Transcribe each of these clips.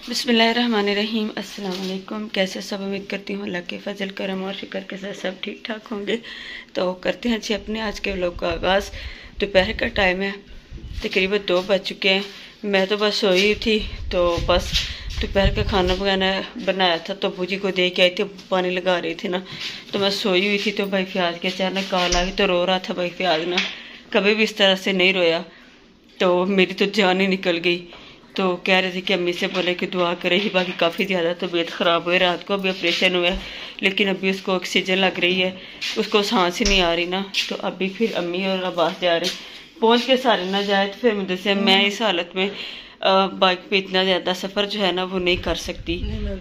बिस्मिल्लाहिर्रहमानिर्रहीम। अस्सलाम वालेकुम। कैसे सब, उम्मीद करती हूँ अल्लाह के फजल करम और शुक्र के साथ सब ठीक ठाक होंगे। तो करते हैं अच्छे अपने आज के व्लॉग का आगाज़। दोपहर का टाइम है, तकरीबन 2 बज चुके हैं। मैं तो बस सोई थी, तो बस दोपहर का खाना बनाया था तो बूजी को दे के आई थी, पानी लगा रही थी ना, तो मैं सोई हुई थी। तो भाई फ्याज के अचानक कॉल आ गई, तो रो रहा था भाई फ्याज ना, कभी भी इस तरह से नहीं रोया। तो मेरी तो जान ही निकल गई। तो कह रहे थे कि अम्मी से बोले कि दुआ करे ही, बाकी काफ़ी ज़्यादा तबीयत ख़राब हुई, रात को अभी ऑपरेशन हुआ है, लेकिन अभी उसको ऑक्सीजन लग रही है, उसको सांस ही नहीं आ रही ना। तो अभी फिर अम्मी और अब्बास जा रहे, पहुंच के सारे ना जाए तो फिर मुझे से मैं इस हालत में बाइक पे इतना ज़्यादा सफ़र जो है ना वो नहीं कर सकती।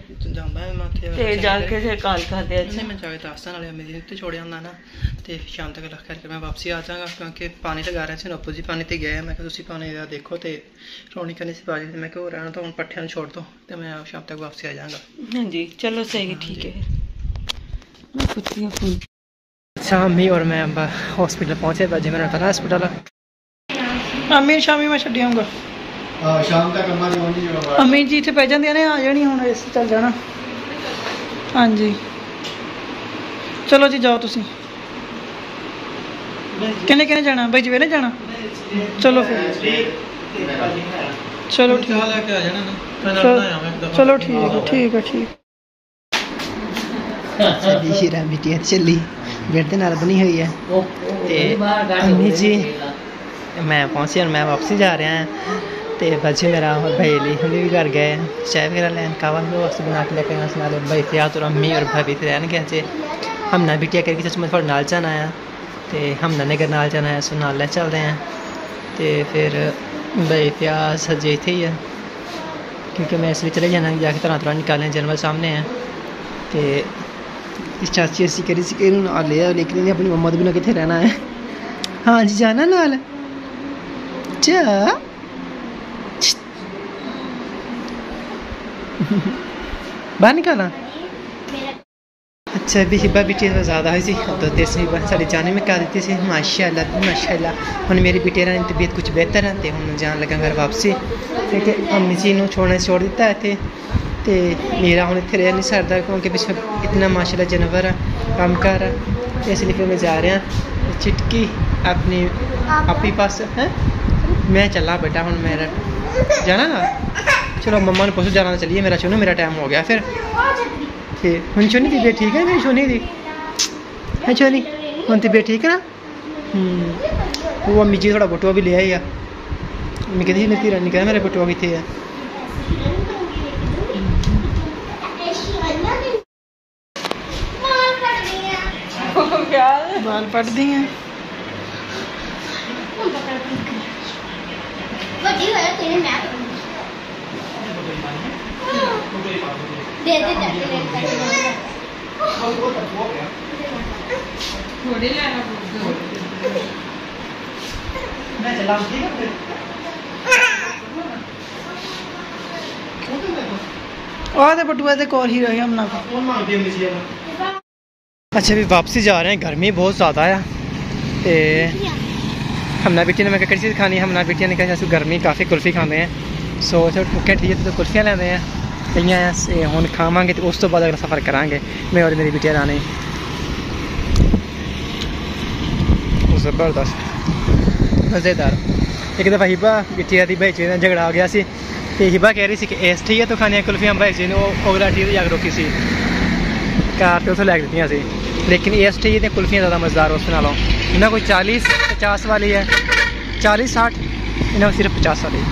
जाके फिर कॉल कर दिया मैं जाके दास्तान वाले मेरी उत्ते छोड़ आंदा ना, तो शाम तक रख करके मैं वापसी आ जाऊँगा, क्योंकि पानी लगा रहे थे नप्पू जी पानी तो गए। मैं तुम पानी देखो तो रोनी करनी सी बाजी, मैं क्यों रहना, तो हम पट्ठे छोड़ दो, तो मैं शाम तक वापसी आ जाऊँगा। हाँ जी चलो सही, ठीक है। मैं पूछती हूँ फोन। अच्छा अम्मी और मैं हॉस्पिटल पहुँचे, बजे मेरा था हॉस्पिटल। अम्मी शामी मैं छड्डी आऊँगा शाम तक। अम्मी जी इतने पै जाते ने, आ जानी हूँ इस चल जाना। हाँ जी चलो जी जाओ तुसी। किन्ने किन्ने जाना, भाई जवेरे जाना? चलो फिर चलो ठीक है, चलो ठीक है ठीक। हीरा बिटिया चली बेट के नाल बनी हुई है, अम्मी जी मैं पहुँचे और मैं वापसी जा रहा हैं। तो बच्चे मेरा और भाई ली हम भी घर गए, चाय वगैरह लैन कावा वास्ते बना के लेकर आना नाले भाई फ्याज और अम्मी और भाभी थे रहन गए। हम ना बिटिया करके सच में थोड़ा नाल जाना आया, तो हम ना नगर नाल जाना है, सो नाल ले चलते हैं। तो फिर भाई फ्याज सजे इतने ही है, क्योंकि मैं इसलिए चले जाना जाके तरह निकालें जानवर सामने हैं। तो इस चाची ऐसी करी सी नाल लिया, लेकिन अपनी मम्मा तो बिना कितने रहना है। हाँ जी जाना नाल जा बाहर निकाला। अच्छा भी हिब्बा बिटी ज़्यादा है सी, तो तेसरी बात सारी जाने में क्या देती सी। माशाल्लाह माशाल्लाह हम मेरी बिटी की तबीयत कुछ बेहतर है, तो हम जान लगा घर वापसी, क्योंकि अम्मी जी ने छोड़ दिता है इतने। तो मेरा हम इतने रह नहीं सकता, क्योंकि पिछले इतना माशाल्लाह जानवर है काम कर है, इसलिए फिर मैं जा रहा चिटकी अपनी आपी पास है। मैं चला बेटा हूँ मेरा जाना ना, चलो मम्मा ने पूछो जाना, चलिए मेरा चुनो, मेरा टाइम हो गया फिर। ठीक हूँ चुनी तबीयत ठीक है मेरी चुनी दी है, चुनी हूँ तबीयत ठीक है ना। वो अम्मी जी थोड़ा बटुआ भी ले आई, मैं कहती मेरी रानी कह मेरा बटुआ कितने है। बाल पट दी हैं बटुआ तो ही रहे हम ना। अच्छा भी वापसी जा रहे हैं, गर्मी बहुत ज़्यादा है। तो हमना बिटिया ने मैं कड़ी चीज़ खानी, हमना बिटिया ने कहा गर्मी काफ़ी कुल्फ़ी खाते हैं, सो भुखे ठीक है तो कुल्फियाँ लेते हैं कई हम खावे, तो उस तो बाद अगला सफ़र करांगे मैं और मेरी बिटिया रानी। ज़बरदस्त मज़ेदार। एक दफ़ा हिबा बिटिया की भाई जी ने झगड़ा आ गया सी, तो हिबा कह रही थी कि इस ठीक है तो खानिया कुल्फियाँ, भाई जी ने अगला ठीक जाकर रोकी सी कार तो उसे लैक दित्तियां सी, लेकिन इस ठीक है कुल्फियाँ ज़्यादा मज़ेदार उस नालों। इन्हें कोई 40-50 वाली है, 40-60, इन्हें सिर्फ 50 वाली।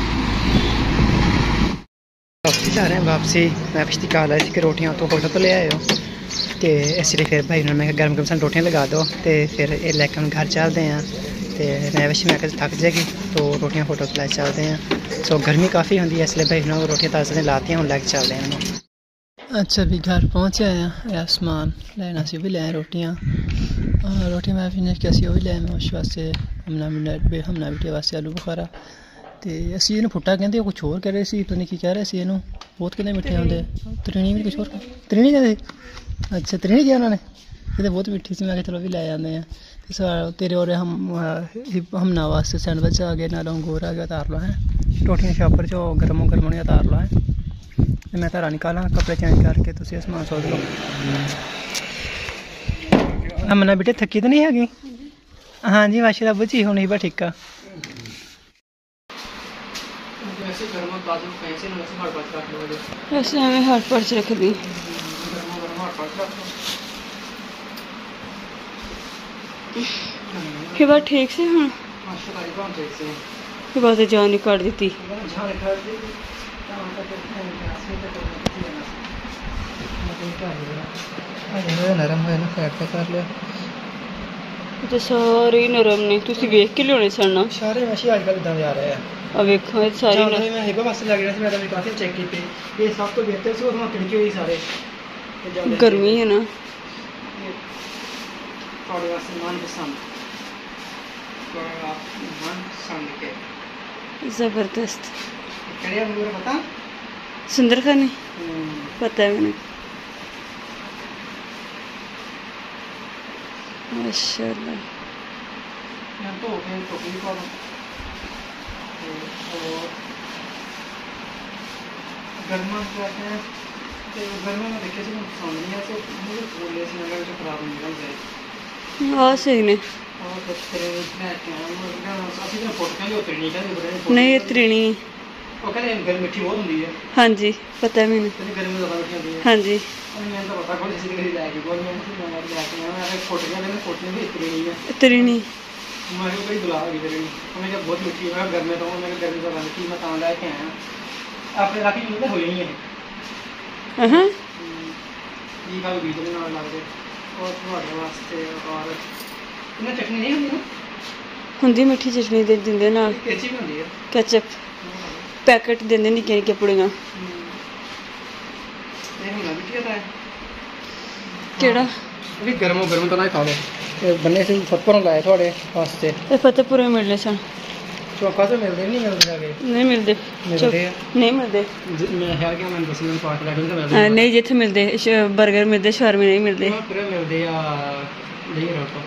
वापसी जा रहे हैं वापसी, मैं पिछली कॉल आई थी कि रोटियाँ तो होटल तो ले आए हो, तो इसलिए फिर भाई उन्होंने गर्म गर्म सन रोटियाँ लगा दो, तो फिर ये लेकर हम घर चलते हैं। तो मैं वैसे मैं थक जाएगी तो रोटियाँ होटल पर लै चलते हैं। सो गर्मी काफ़ी होती है, इसलिए भाई उन्होंने रोटियाँ ताज़ा लाती हैं और लैके चलते हैं। अच्छा भी घर पहुँचे हैं, समान लेना सी भी लें रोटियाँ मैं फिनिश कैसी वो भी लें मैं उस वास्ते हमना बिटिया वास्ते आलू बुखारा। तो असी इन्हू फुट्टा कहते कुछ होर कह रहे थे, पता नहीं की कह रहे थे इनू, बहुत कितने मिठे होंगे। त्रिणी भी कुछ होर त्रिणी कहते, अच्छा त्रिणी किया उन्होंने, ये बहुत मिठी सी, मैं चलो भी लै जाते हैं। तेरे और हमना वास्ते सैंडविच आ गए, नालों अंगूर आ गया, उतार लो है रोटियां शॉपर जो गर्म उतार लो है। मैं तारा निकाला कपड़े चेंज करके तुम समान सोच लो। अमना बेटे थकी तो नहीं हैगी? हाँ जी माशा अबू जी होनी बस ठीक है। वैसे हमें हाथ पर रख दी फिर बात ठीक से हाँ फिर बात जान नहीं काट दी नरम है ना फैट का कर लिया तो सारे नरम ने तुसी वेख के लियोने सड़ना सारे मछली आजकल इदां दे आ रहे हैं। अब वेखो ये सारी ना मैं हिबा वास्ते लग रहा था मैं तो काफी चेक की ये सब तो बेहतर से वो तिड़की हुई सारे गर्मी है ना थोड़े वास्ते मनपसंद के जबरदस्त कड़िया मुझे पता सुंदर खाने पता है मैंने माशाल्लाह तो गर्मा गर्मा में देखे से पसंद नहीं है तो मुझे बोले से अगर जो खराब निकल जाए हाँ सही ने और तो फिर मैं क्या असली में फोटो जो त्रिणी का नहीं ये त्रिणी वो कहते हैं गर्म मिठी बहुत होती है। हाँ जी पता है मैंने गर्मी ज़्यादा मिठी होती है। हाँ जी मैं तो पता कौन सी गली लाएगी बोल मैं लाके मैं फोटो भी त्रिणी है त्रिणी हमारे को कोई बुला रही त्रिणी हमें जब बहुत मिठी है गर्मी तो मैं गर्मी ज़्यादा मिठी मैं तां लाके आया अपने इलाके में हो ही है हाँ ये का बीज में ना लगते और तुम्हारे वास्ते और इन्हें चटनी नहीं होती ना हुंदी मिठी चटनी दे दिंदे ना कैसी भी होती है केचप पैकेट देंदे निक्के निक्के पुड़ियां ये होना भी ठीक है केड़ा अभी गर्मो गर्म तो ना खा लो ये बन्ने से फतपुर लाए थोड़े वास्ते ये फतेहपुर में मिलने सन चौका से मिलते नहीं मिलते आगे नहीं मिलते नहीं मिलते मैं ख्याल कि मैं दस मिनट पास लगे तो मिलते नहीं जिथे मिलते बर्गर मिलते शवारमे नहीं मिलते पूरे मिलते या नहीं रखो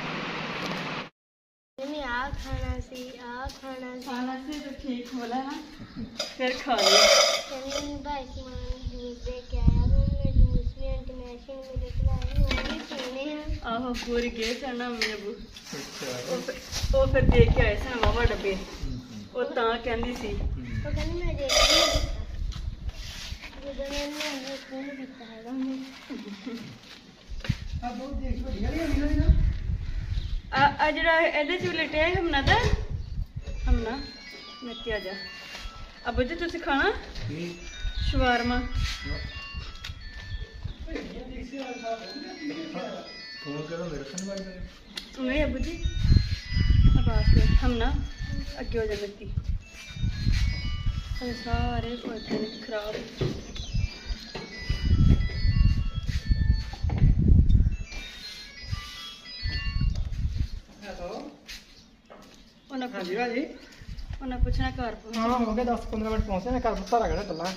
खाना से तो ठीक बोला ना फिर खा लिया आहो पूरी गए सन मेरे बू वो फिर देख के आए सन वावा डब्बे वो तां कहंदी सी जरा एदे च लटे हमना दा हमना नक्की आ जा अब जी तुसी खाना शवारमा नहीं अबू जी अब हम ना अगे हो जाए मिट्टी सारे खराब उन्हें पूछना घर हाँ हो गया 10-15 मिनट पहुंचे मैं घर सारा घड़ा चला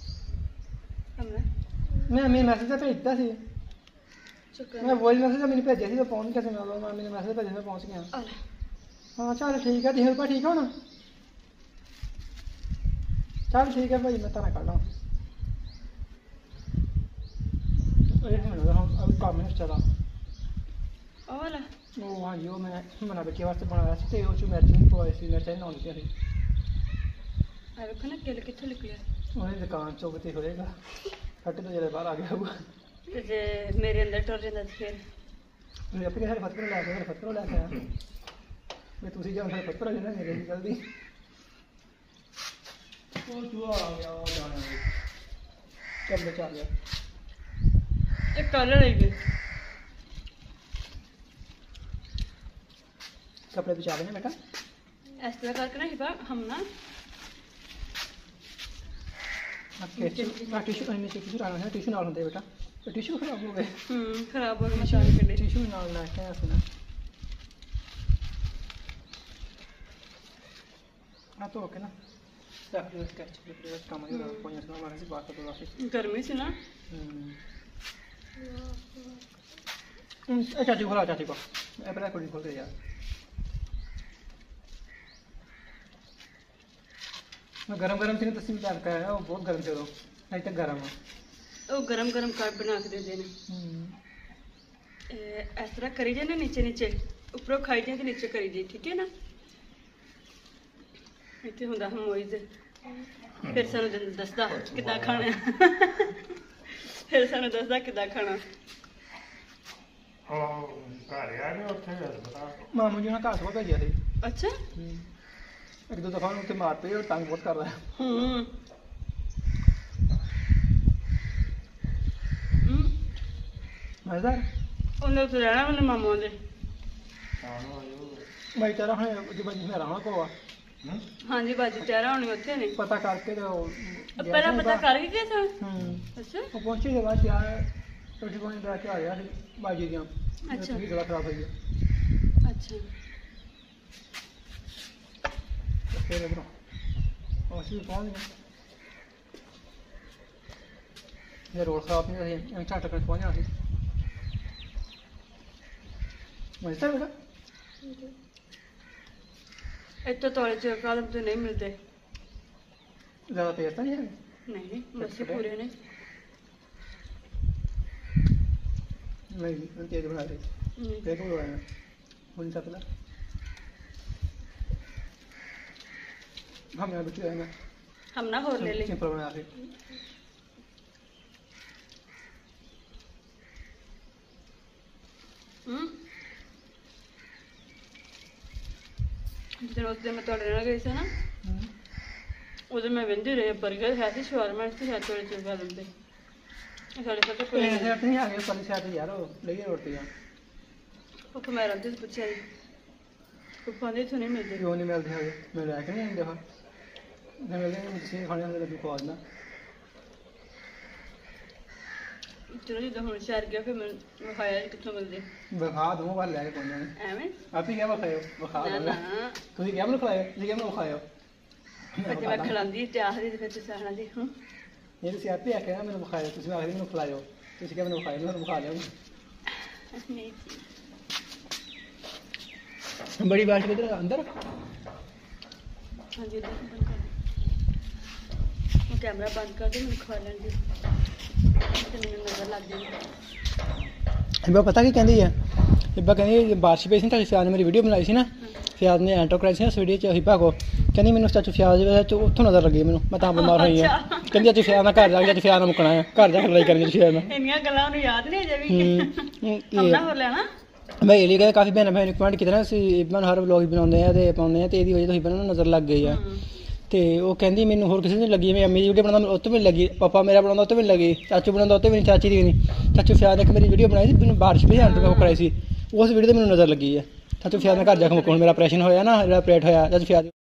मैं मेरे मैसेज तो भेजता सी मैं वॉइस मैसेज मैंने भेजा सी तो पहुंच गया सी मैं मैंने मैसेज भेजा मैं पहुंच गया हाँ चल ठीक है दिहर पा ठीक हो ना चल ठीक है भाई मैं तारा कर ला अब काम में चला वाला ओ हाँ जी वो मैं मना बच्चे वास्ते बनाया सी ते वो च मिर्च नहीं पवाई सी मिर्च नहीं होनी चाहिए आ देखो ना किल कित्थों निकलिया ਉਹਨੇ ਦੁਕਾਨ ਚੋਂ ਤੇ ਹੋਏਗਾ ਫੱਟ ਤੋਂ ਜਿਹੜੇ ਬਾਹਰ ਆ ਗਿਆ ਹੋਊਗਾ ਤੇ ਜੇ ਮੇਰੇ ਅੰਦਰ ਟੁਰ ਜਾਂਦਾ ਫਿਰ ਮੈਂ ਆਪਣੇ ਘਰ ਫਤਕਰ ਲੈ ਕੇ ਫਤਕਰ ਲੈ ਕੇ ਆਇਆ ਮੈਂ ਤੁਸੀਂ ਜਾਣ ਫਿਰ ਫਤਕਰ ਲੈਣਾ ਮੇਰੇ ਦੀ ਜਲਦੀ ਉਹ ਚੂਹਾ ਆ ਗਿਆ ਉਹ ਜਾਣਾ ਚੱਲ ਚੱਲ ਗਿਆ ਇਹ ਕੱਲ ਲੈ ਗਏ कपड़े बिछा देना बेटा इस तरह करके ना हिबा हम ना टिश्यू टिश्यू डालना है टिश्यू नाल होंगे बेटा तो टिश्यू खराब हो गए खराब हो गए मसाले कड़े टिश्यू नाल लेके आया सुना हाँ तो ओके ना काम बात कर गर्मी से ना चाची खोला चाची को पहले कुछ खोल दे यार मैं गरम गरम थी ना तस्वीर डाल कर आया वो बहुत गर्म थे वो ਤਾਂ ਗਰਮ ਉਹ ਗਰਮ ਗਰਮ ਕਰ ਬਣਾ ਕੇ ਦਿੰਦੇ ਨੇ। ਇਸ ਤਰ੍ਹਾਂ ਕਰੀ ਜਾਂਦੇ ਨੀਚੇ ਨੀਚੇ, ਉੱਪਰੋਂ ਖਾਈ ਜਾਂਦੇ ਤੇ ਨੀਚੇ ਕਰੀ ਜੀ, ਠੀਕ ਹੈ ਨਾ। ਇੱਥੇ ਹੁੰਦਾ ਹਮੋਈਜ਼, ਫਿਰ ਸਾਨੂੰ ਦੱਸਦਾ ਕਿੱਦਾਂ ਖਾਣਾ, ਫਿਰ ਸਾਨੂੰ ਦੱਸਦਾ ਕਿੱਦਾਂ ਖਾਣਾ। ਮਾਮੂ ਜੀ ਨਾਲ ਘਰ ਤੋਂ ਭੇਜਿਆ ਸੀ। ਅੱਛਾ, ਇੱਕ ਦੋ ਦਫਾ ਉੱਤੇ ਮਾਰ ਪਈ, ਉਹ ਤੰਗ ਬਹੁਤ ਕਰਦਾ। ਮਜ਼ੇਦਾਰ। ਉਹਨੇ ਉੱਥੇ ਰਹਿਣਾ ਉਹਨੇ ਮਾਮੂ ਦੇ। ਮੈਂ ਤੇਰਾ ਹੁਣ ਜਬੰਜੀ ਮੇਰਾ ਹੋਣਾ ਕੋਆ। ਹਾਂਜੀ ਬਾਜੀ ਤਿਆਰਾ ਹੋਣੀ ਉੱਥੇ ਨੇ। ਪਤਾ ਕਰਕੇ ਤੇ ਪਹਿਲਾਂ ਪਤਾ ਕਰਕੇ ਗਏ ਸਾਂ। ਅੱਛਾ, ਉਹ ਪਹੁੰਚੇ ਦੇ ਬਾਅਦ ਯਾਰ ਰੋਟੀ ਪਾਣੀ ਲੈ ਕੇ ਆ ਗਿਆ ਸੀ ਬਾਜੀ ਦੀਆਂ। ਅੱਛਾ, ਗਲਾ ਖਰਾਬ ਹੋਈ। ਅੱਛਾ, ਫਿਰ ਇਧਰੋਂ ਅਸੀਂ ਪਹੁੰਚ ਗਏ। ਇਹ ਰੋਡ ਖਰਾਬ ਨਹੀਂ ਹੋਈ, ਐਂ ਝੱਟ ਕੇ ਪਹੁੰਚ ਜਾਣਾ ਸੀ। ਮਜ਼ੇਦਾਰ ਬੇਟਾ। ਇੱਥੇ ਤੋਲੇ ਚ ਕਾਲਮ ਤੇ ਨਹੀਂ ਮਿਲਦੇ। ਜ਼ਿਆਦਾ ਤੇਜ਼ ਤਾਂ ਨਹੀਂ ਹੈ? ਨਹੀਂ, ਮੱਛੀ ਪੂਰੇ ਨੇ। नहीं तेज बना रही तेज को लगाना बोल सकता हम यहाँ बैठे रहेंगे। हम ना और ले ले सिंपल बना के जिस दिन मैं तोड़े ना गई थी ना, उधर मैं वंदी रही बर्गर है थी, शवारमा थी, है थोड़े चुर खा लेते। साढ़े साथ कोई नहीं आ गए पहले से यार ले रोटियां पापा मैं रंते से पूछा जी पापा ने तो नहीं मिलते। क्यों नहीं मिलते हैं? मैं रह के नहीं देखा मैं मिलते हैं किसी खाने वाले को खोजना। चलो जी हम शहर गया फिर मैं खाया कितने मिलते बखा दूँ बार ले कौन जाने एवें आप ही क्या बखायो बखा ना तुझे क्या मन खिलायो तुझे क्या मन खायो अच्छा मैं खिलांदी ते आखरी ते फिर साहना जी हां ये तो सियापी है क्या मैंने बखाया तुझे आखरी मैंने खिलायो तुझे क्या मैंने बखाया मैंने बखा लिया नहीं बड़ी बाल्टी किधर अंदर। हां जी बंद कर कैमरा बंद कर दे मैं खा लेंगी ਤੇ ਮੈਨੂੰ ਨਜ਼ਰ ਲੱਗ ਗਈ। ਇਬਾ ਪਤਾ ਕੀ ਕਹਿੰਦੀ ਆ? ਇਬਾ ਕਹਿੰਦੀ ਬਾਰਿਸ਼ ਪਈ ਸੀ ਤਾਂ ਫਿਆਜ਼ ਨੇ ਮੇਰੀ ਵੀਡੀਓ ਬਣਾਈ ਸੀ ਨਾ, ਫਿਆਜ਼ ਨੇ ਐਂਟਰ ਕਰਾਈ ਸੀ ਨਾ ਉਸ ਵੀਡੀਓ 'ਚ ਹਿਬਾ ਕੋ ਕਹਿੰਦੀ ਮੈਨੂੰ ਚਾਚੂ ਫਿਆਜ਼ ਦੇ ਵਿੱਚ ਉੱਥੋਂ ਨਜ਼ਰ ਲੱਗੀ ਮੈਨੂੰ ਮੈਂ ਤਾਂ ਬਿਮਾਰ ਹੋਈ ਆ। ਕਹਿੰਦੀ ਅੱਜ ਫਿਆਜ਼ ਨਾਲ ਘਰ ਜਾ ਕੇ ਅੱਜ ਫਿਆਜ਼ ਨਾਲ ਮੁੱਕਣਾ ਆ ਘਰ ਜਾ ਕੇ ਲੜਾਈ ਕਰਨੀ ਫਿਆਜ਼ ਨਾਲ। ਇੰਨੀਆਂ ਗੱਲਾਂ ਉਹਨੂੰ ਯਾਦ ਨਹੀਂ ਅਜੇ ਵੀ ਹਮਨਾ ਹੋ ਲੈਣਾ। ਮੈਂ ਇਹ ਲਈ ਕਹਿੰਦਾ ਕਾਫੀ ਭੈਣਾਂ ਭੈਣ ਕਮੈਂਟ ਕੀਤੇ ਨਾ ਅਸੀਂ ਇਬਾ ਨੂੰ ਹਰ ਵਲੌਗ ਬਣਾਉਂਦੇ ਆ ਤੇ ਪਾਉਂਦੇ ਆ ਤੇ ਇਹਦੀ ਵਜ੍ਹਾ ਤੋਂ ਇਬਾ ਨੂੰ ਨਜ਼ਰ ਲੱਗ ਗਈ ਆ। ਤੇ ਉਹ ਕਹਿੰਦੀ ਮੈਨੂੰ ਹੋਰ ਕਿਸੇ ਨੂੰ ਲੱਗੀ ਮੈਂ ਅੰਮੀ ਦੀ ਵੀਡੀਓ ਬਣਾਉਂਦਾ ਉਹ ਤੋਂ ਵੀ ਲੱਗੀ, ਪਾਪਾ ਮੇਰਾ ਬਣਾਉਂਦਾ ਉਹ ਤੋਂ ਵੀ ਲੱਗੀ, ਚਾਚੂ ਬਣਾਉਂਦਾ ਉਹ ਤੋਂ ਵੀ ਨਹੀਂ, ਚਾਚੀ ਦੀ ਨਹੀਂ। ਚਾਚੂ ਫਿਆਜ਼ ਨੇ ਮੇਰੀ ਵੀਡੀਓ ਬਣਾਈ ਸੀ ਮੈਨੂੰ ਬਾਰਿਸ਼ ਵੀ ਐਂਟਰ ਉਹ ਕਰਾਈ ਸੀ ਉਸ ਵੀਡੀਓ ਤੇ ਮੈਨੂੰ ਨਜ਼ਰ ਲੱਗੀ ਆ। ਚਾਚੂ ਫਿਆਜ਼ ਨੇ ਘਰ ਜਾ ਕੇ ਮੁੱਕਣ ਮੇਰਾ ਆਪਰੇਸ਼ਨ ਹੋਇਆ ਨਾ ਜਿਹੜਾ ਆਪਰੇਟ ਹੋਇਆ ਚਾਚੂ ਫਿਆਜ਼